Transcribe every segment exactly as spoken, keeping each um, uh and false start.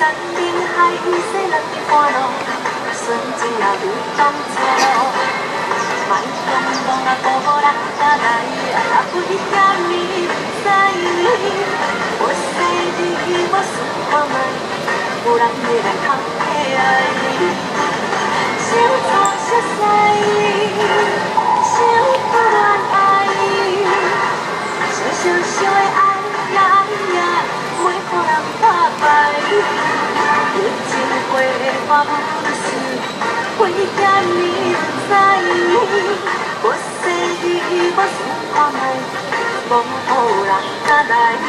山顶海与西人的半路，纯情也如同错路。莫用梦啊，孤予人家来，啊不一点你不知。我生日我思看卖，有人要来偷的爱。小错小西，小不恋爱，小小小的爱呀爱呀，袂予人打败。热情过花无事，为遐你不知。我生日我思看卖，无予人家来。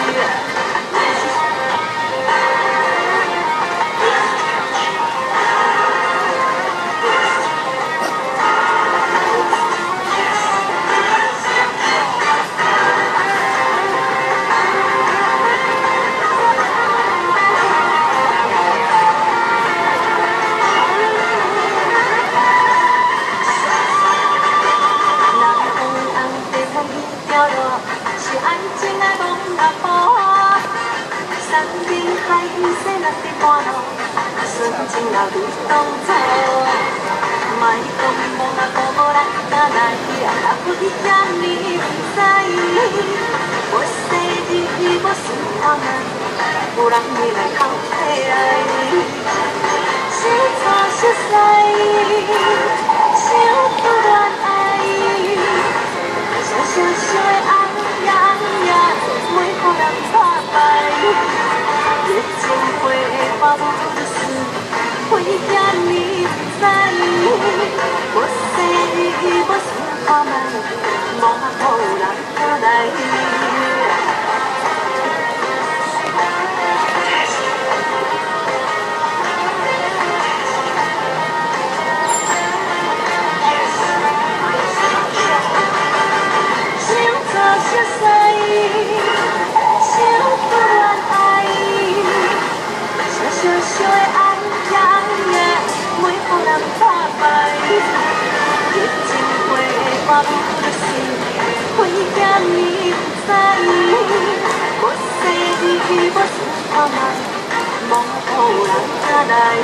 是爱情的梦啊破，山顶海与西人的半路，纯情也如同错。莫讲梦啊孤予人家来，啊不一点你不知。我生日我思看卖，有人要来偷的爱。小错小西，小不恋爱，小小小的爱。呀呀，袂予人打败，热情过花无事，为遐你不知。我生日我思看卖，无予人家来。小错小西。小不恋爱，小小小的爱呀呀，袂予人打败。热情过花无事，为遐你不知。我生日我思看卖，无予人家来，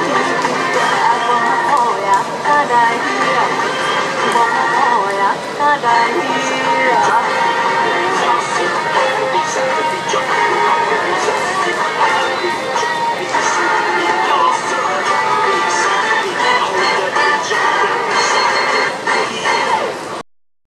无予人家来，无予人家来。